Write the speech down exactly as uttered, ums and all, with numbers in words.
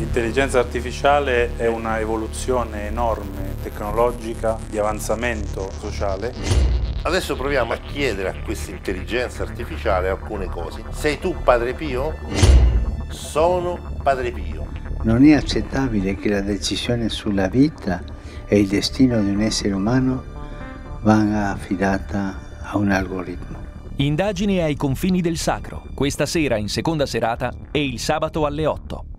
L'intelligenza artificiale è una evoluzione enorme, tecnologica, di avanzamento sociale. Adesso proviamo a chiedere a questa intelligenza artificiale alcune cose. Sei tu Padre Pio? Sono Padre Pio. Non è accettabile che la decisione sulla vita e il destino di un essere umano venga affidata a un algoritmo. Indagini ai confini del sacro, questa sera in seconda serata e il sabato alle otto.